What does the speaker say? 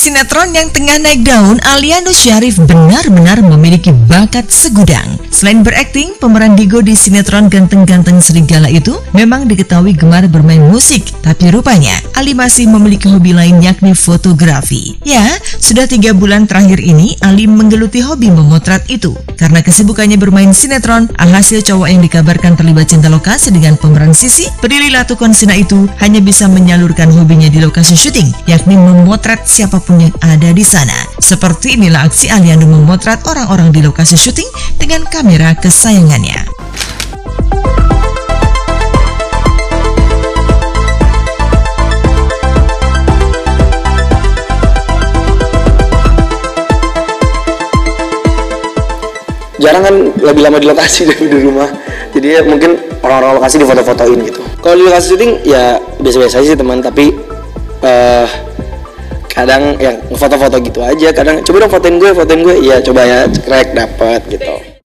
sinetron yang tengah naik daun, Aliando Syarif benar-benar memiliki bakat segudang. Selain berakting, pemeran Digo di sinetron Ganteng-Ganteng Serigala itu memang diketahui gemar bermain musik. Tapi rupanya, Ali masih memiliki hobi lain yakni fotografi. Ya, sudah 3 bulan terakhir ini, Ali menggeluti hobi memotret itu. Karena kesibukannya bermain sinetron, alhasil cowok yang dikabarkan terlibat cinta lokasi dengan pemeran Sisi, Prilly Latuconsina itu hanya bisa menyalurkan hobinya di lokasi syuting, yakni memotret siapapun yang ada di sana. Seperti inilah aksi Aliando memotret orang-orang di lokasi syuting dengan kamera kesayangannya. Jarang kan lebih lama di lokasi dari di rumah, jadi ya mungkin orang-orang lokasi di foto-fotoin gitu. Kalau di lokasi syuting ya biasa-biasa aja sih teman, tapi kadang yang foto-foto gitu aja, kadang coba dong fotoin gue, ya coba ya, cekrek dapet gitu.